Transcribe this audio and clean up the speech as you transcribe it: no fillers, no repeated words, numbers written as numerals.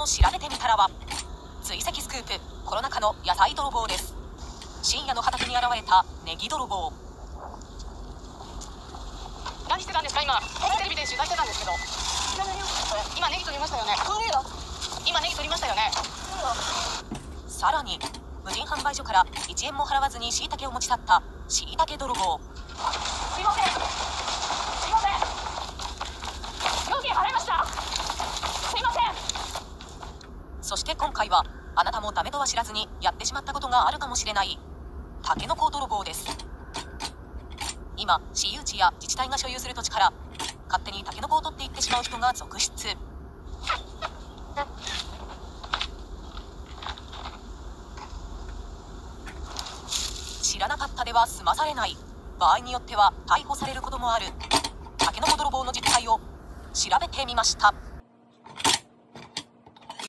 を調べてみたらは、追跡スクープ、コロナ禍の野菜泥棒です。深夜の畑に現れたネギ泥棒。 何してたんですか？今テレビで取材してたんですけど。今ネギ取りましたよね。今ネギ取りましたよね。 さらに無人販売所から1円も払わずに椎茸を持ち去った椎茸泥棒。 すいません、すいません、料金払いました。すいません。 そして今回はあなたもダメとは知らずにやってしまったことがあるかもしれないタケノコ泥棒です。今私有地や自治体が所有する土地から勝手にタケノコを取っていってしまう人が続出。知らなかったでは済まされない、場合によっては逮捕されることもあるタケノコ泥棒の実態を調べてみました。